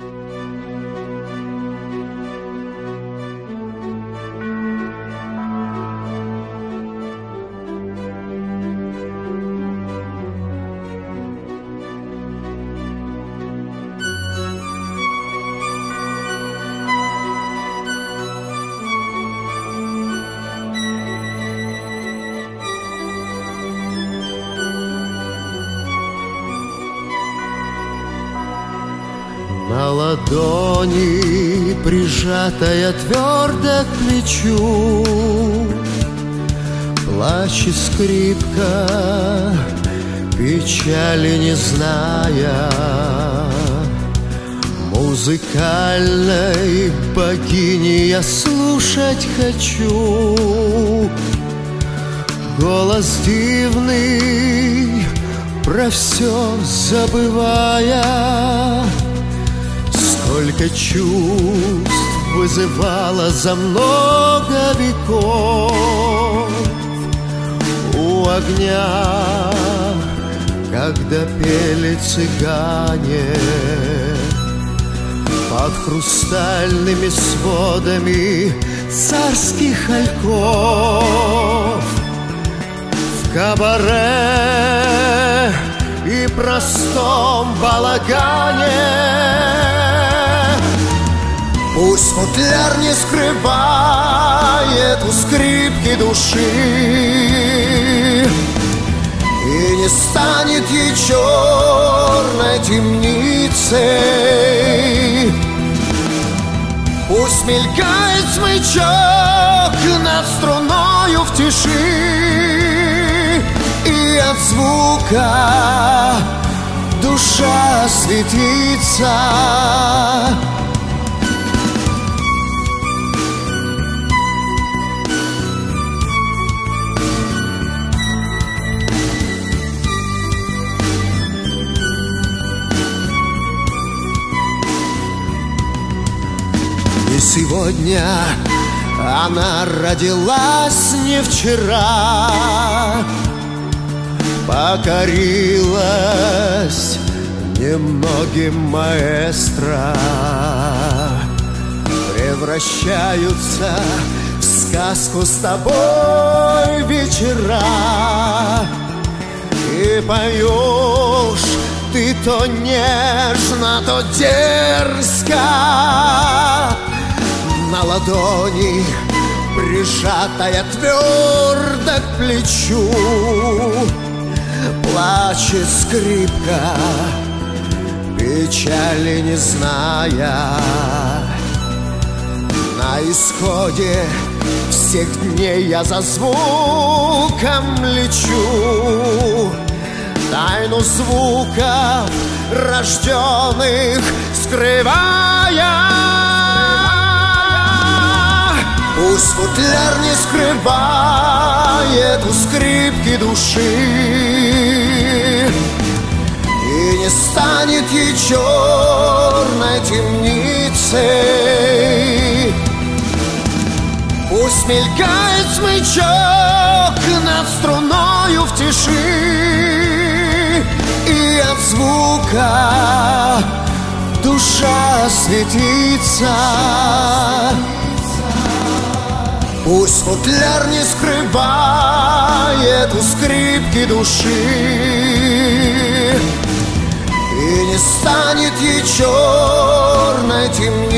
На ладони, прижатая твердо к плечу, плачет скрипка, печали не зная. Музыкальной богини я слушать хочу. Голос дивный, про все забывая. Сколько чувств вызывало за много веков у огня, когда пели цыгане под хрустальными сводами царских альков. В кабаре и простом балагане пусть футляр не скрывает у скрипки души, и не станет ей черной темницей. Пусть мелькает смычок над струною в тиши, и от звука душа светится. И сегодня она родилась не вчера, покорилась немногим маэстро. Превращаются в сказку с тобой вечера, и поешь ты то нежно, то дерзко. На ладони, прижатая твердо к плечу, плачет скрипка, печали не зная. На исходе всех дней я за звуком лечу, тайну звуков рожденных скрывая. Пусть футляр не скрывает у скрипки души, и не станет ей черной темницей. Пусть мелькает смычок над струною в тиши, и от звука душа светится. Пусть футляр не скрывает у скрипки души, и не станет ей черной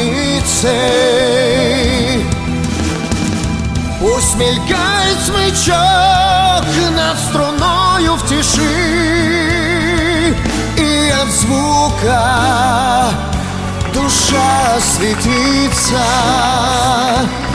темницей. Пусть мелькает смычок над струною в тиши, и от звука душа светится.